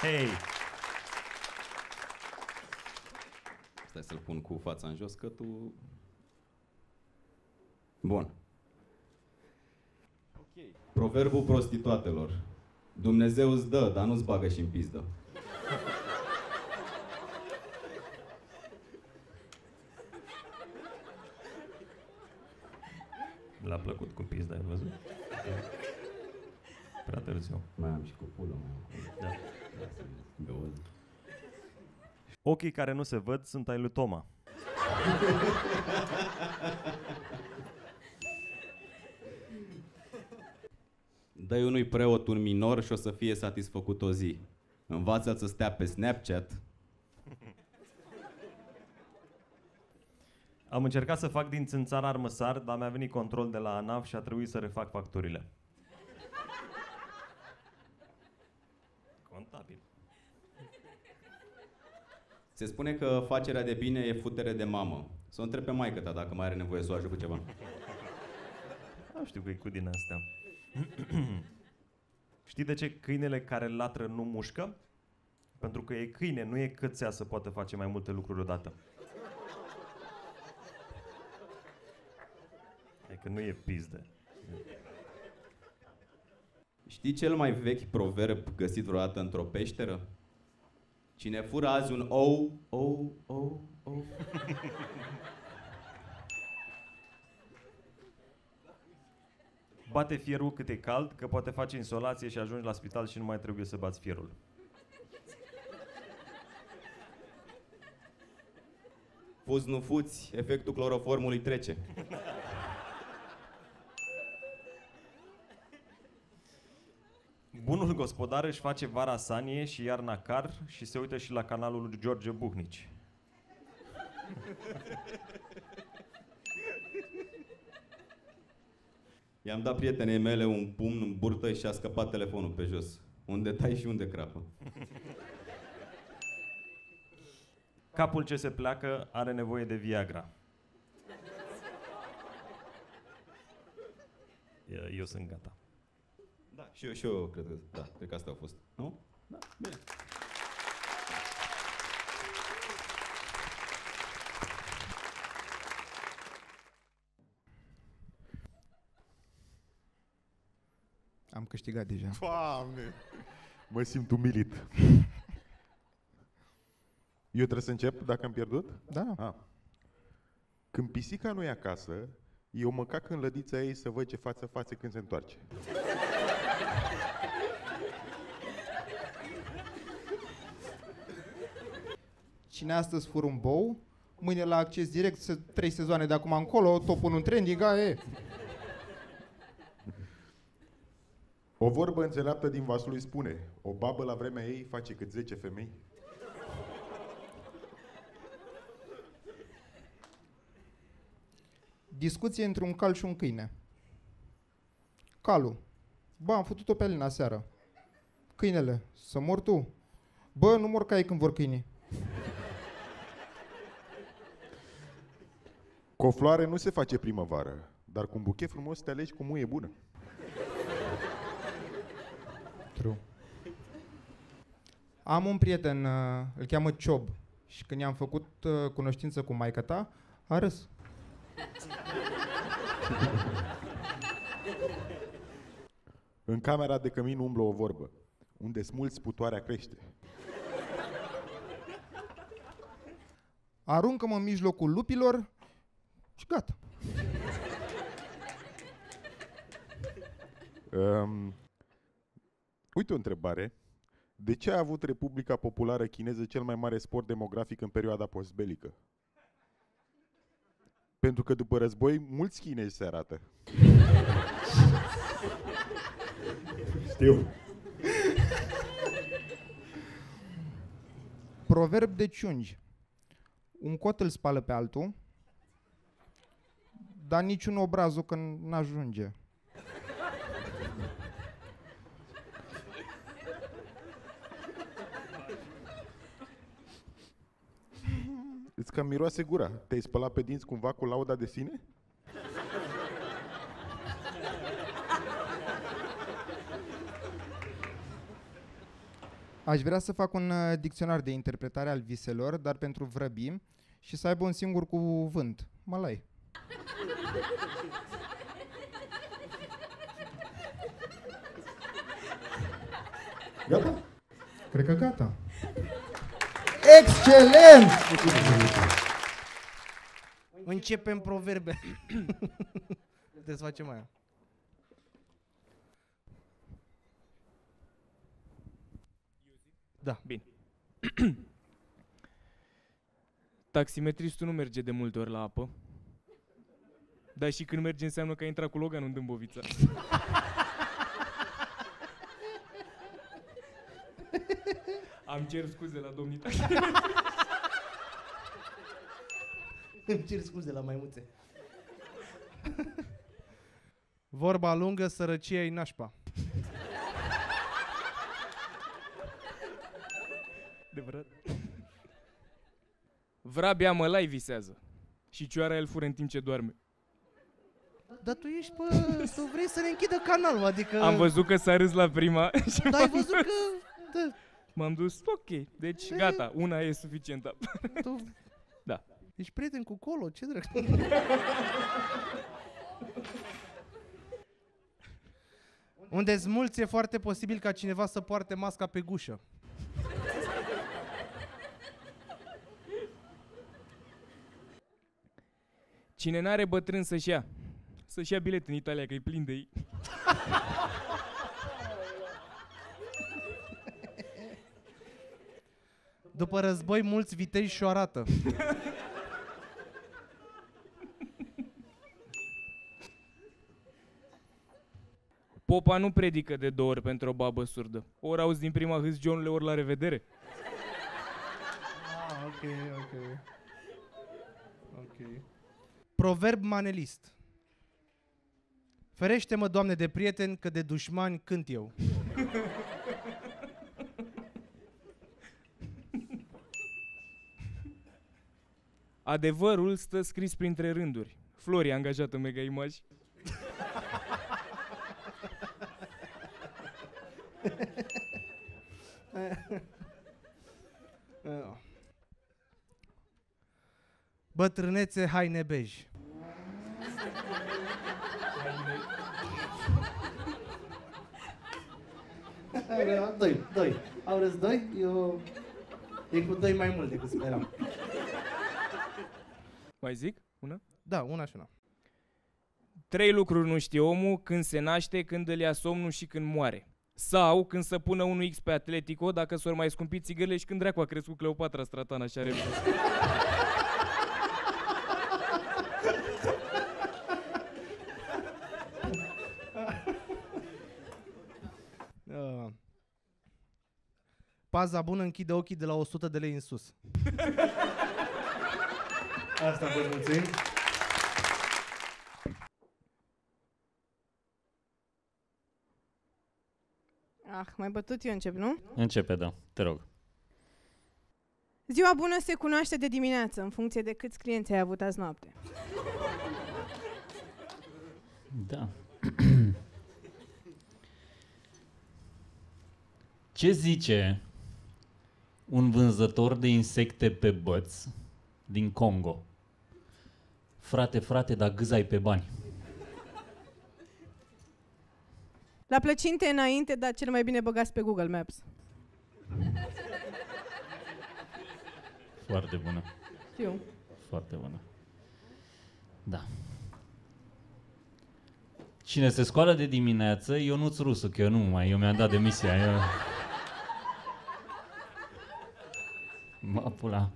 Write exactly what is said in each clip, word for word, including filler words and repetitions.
Hei! Stai să-l pun cu fața în jos, că tu... Bun. Okay. Proverbul prostituatelor. Dumnezeu îți dă, dar nu-ți bagă și în pizdă. L-a plăcut cu pizda, ai văzut? Prea târziu. Mai am și cu pulă, mai am cu... Da. Da, ochii care nu se văd sunt ai lui Toma. Dă-i unui preot un minor și o să fie satisfăcut o zi. Învață-l să stea pe Snapchat. Am încercat să fac din țânțar armăsar, dar mi-a venit control de la ANAF și a trebuit să refac facturile. Contabil. Se spune că facerea de bine e futere de mamă. Să o întreb pe maică-ta dacă mai are nevoie să o ajut cu ceva. Nu știu că e cu din astea. Știi de ce câinele care latră nu mușcă? Pentru că e câine, nu e cățea să poată face mai multe lucruri odată. E că nu e pizdă. Știi cel mai vechi proverb găsit vreodată într-o peșteră? Cine fură azi un ou, ou, ou, ou. Bate fierul cât e cald, că poate face insolație și ajungi la spital și nu mai trebuie să bați fierul. Fuzi nu fuți, efectul cloroformului trece. Bunul gospodar își face vara sanie și iarna car și se uită și la canalul lui George Buhnici. I-am dat prietenei mele un pumn în burtă și a scăpat telefonul pe jos. Unde tai și unde crapă. Capul ce se pleacă are nevoie de Viagra. Eu sunt gata. Da, și eu, și eu cred că, da, cred că asta a fost. Nu? Da, bine. Am câștigat deja. Doamne! Mă simt umilit. Eu trebuie să încep dacă am pierdut? Da. Ah. Când pisica nu e acasă, eu mă cac în lădița ei să văd ce față face când se întoarce. Cine astăzi fură un bou, mâine la Acces Direct, se, trei sezoane de acum încolo, topul în trending, a, e. O vorbă înțeleaptă din Vaslui spune: o babă la vremea ei face cât zece femei. Discuție între un cal și un câine. Calul: bă, am făcut-o pe Alina seară. Câinele: să mor tu. Bă, nu mor caii când vor câinii. Cu o floare nu se face primăvară, dar cu un buchet frumos te alegi cu muie bună. True. Am un prieten, îl cheamă Ciob, și când i-am făcut cunoștință cu maică-ta, a râs. În camera de cămin umblă o vorbă: unde smulți, putoarea crește. Aruncă-mă în mijlocul lupilor și gata. Um, uite o întrebare. De ce a avut Republica Populară Chineză cel mai mare sport demografic în perioada postbelică? Pentru că după război, mulți chinezi se arată. Știu. Proverb de ciungi. Un cot îl spală pe altul, dar niciun obrazul când n-ajunge. Îți cam miroase gura. Te-ai spălat pe dinți cumva cu lauda de sine? Aș vrea să fac un uh, dicționar de interpretare al viselor, dar pentru vrăbi, și să aibă un singur cuvânt. Mălai. Gata? Cred că gata. Excelent! Începem proverbe. Trebuie să facem aia. Da. Bine. Taximetristul nu merge de multe ori la apă. Dar și când merge înseamnă că a intrat cu Logan în Dâmbovița. Am cer scuze la domnii tale. Îmi cer scuze la maimuțe. Vorba lungă, sărăcia-i nașpa. Adevărat. Vrabia mălai visează. Și cioara el fură în timp ce doarme. Dar tu ești, bă, tu vrei să ne închidă canalul, adică... Am văzut că s-a râs la prima. Dar ai văzut că... Da, M-am dus, ok, deci gata, una e suficientă. tu... Da. Ești prieten cu Colo, ce drept? Unde-s mulți, e foarte posibil ca cineva să poarte masca pe gușă. Cine n-are bătrân să-și ia. Să-și ia bilet în Italia, că e plin de ei. După război, mulți viteji și-o arată. Popa nu predică de două ori pentru o babă surdă. Ori auzi din prima hâs Johnule, ori la revedere. Ah, ok, ok. Ok. Proverb manelist. Ferește-mă, Doamne, de prieteni, că de dușmani cânt eu. Adevărul stă scris printre rânduri. Flori angajat în Mega Image. Bătrânețe, haine bej. Doi, doi. Au râs doi, eu... E cu doi mai mult decât speram. Mai zic? Una? Da, una și una. Trei lucruri nu știe omul: când se naște, când îl ia somnul și când moare. Sau când să pună unul X pe Atletico, dacă s-or mai scumpi țigările și când dracu a crescut Cleopatra Stratana așa repede. Uh. Paza bună închide ochii de la o sută de lei în sus. Asta vă mulțumim. Ah, mai bătut eu încep, nu? Începe, da. Te rog. Ziua bună se cunoaște de dimineață, în funcție de câți clienți ai avut azi noapte. Da. Ce zice un vânzător de insecte pe băț din Congo? Frate, frate, dar gâzai pe bani. La plăcinte înainte, dar cel mai bine băgați pe Google Maps. Foarte bună. Știu. Foarte bună. Da. Cine se scoală de dimineață, Ionuț Rusu, că eu nu mai, eu mi-am dat demisia. Eu... Mă pula.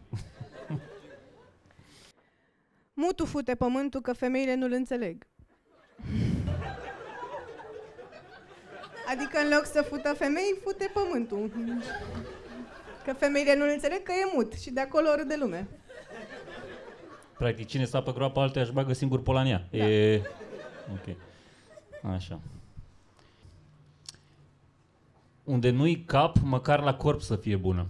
Mutu fute pământul că femeile nu-l înțeleg. Adică în loc să fută femei, fute pământul. Că femeile nu-l înțeleg că e mut și de acolo râde lume. Practic, cine sta pe groapa altuia își bagă singur polania. Da. E... Ok. Așa. Unde nu-i cap, măcar la corp să fie bună.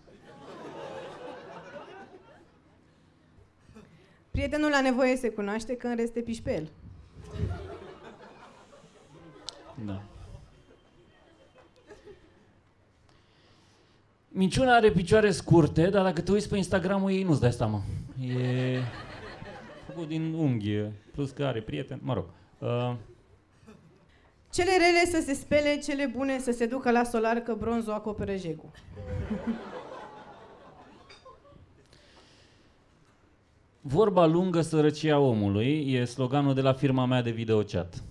Prietenul la nevoie se cunoaște, că în rest te piși pe el. Da. Minciuna are picioare scurte, dar dacă te uiți pe Instagramul ei nu-ți dai seama. E făcut din unghi, plus că are prieten, mă rog. Uh, Cele rele să se spele, cele bune să se ducă la solar, că bronzul acoperă jegul. Vorba lungă, sărăcia omului, e sloganul de la firma mea de videochat.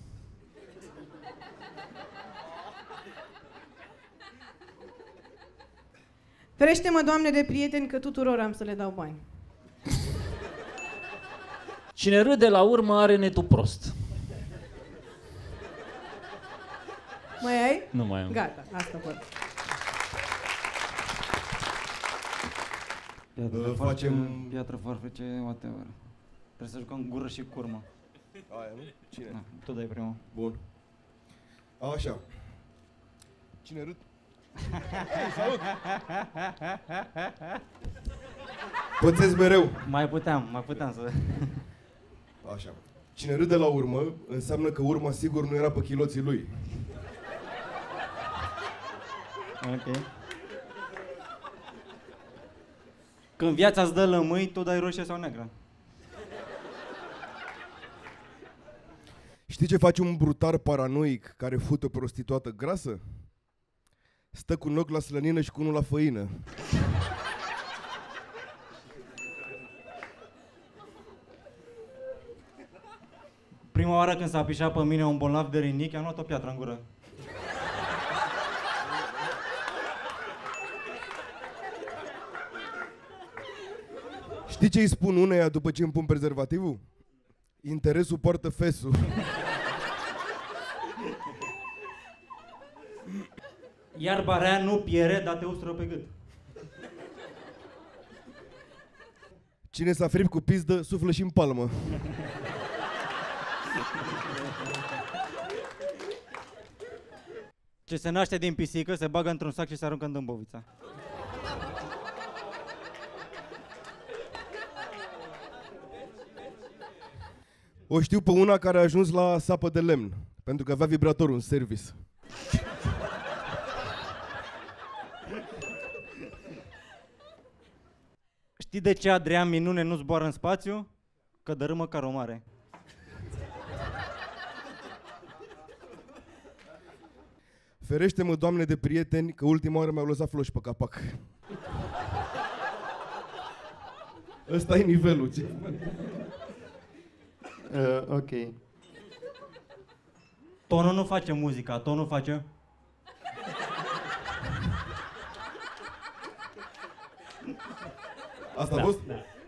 Ferește-mă, Doamne, de prieteni, că tuturor am să le dau bani. Cine râde la urmă are netul prost. Mai ai? Nu mai am. Gata, asta pot. Piatră, Uh, farfece, facem- piatră, farfece, whatever. Trebuie să jucăm gură și curmă. Aia, nu? Cine? Da, tu dai primul. Bun. Așa. Cine râd? Salut! Pățesc mereu. Mai puteam, mai puteam să... Așa. Cine râde la urmă, înseamnă că urma sigur nu era pe chiloții lui. Ok. Când viața îți dă lămâi, tu dai roșie sau neagră. Știi ce face un brutar paranoic care fute o prostituată grasă? Stă cu un ochi la slănină și cu unul la făină. Prima oară când s-a pișat pe mine un bolnav de rinichi, am luat o piatră în gură. Știi ce îi spun uneia după ce îmi pun prezervativul? Interesul poartă fesul. Iarba rea nu piere, dar te ustură pe gât. Cine s-a fript cu pizdă, suflă și în palmă. Ce se naște din pisică, se bagă într-un sac și se aruncă în Dâmbovița. O știu pe una care a ajuns la sapă de lemn, pentru că avea vibratorul în service. Știi de ce Adrian Minune nu zboară în spațiu? Că dărâmă ca o mare. Ferește-mă, Doamne, de prieteni, că ultima oară mi-au lăsat floși pe capac. Ăsta e nivelul, ce? Uh, ok. Tonul nu face muzica, tonul face... Asta a fost?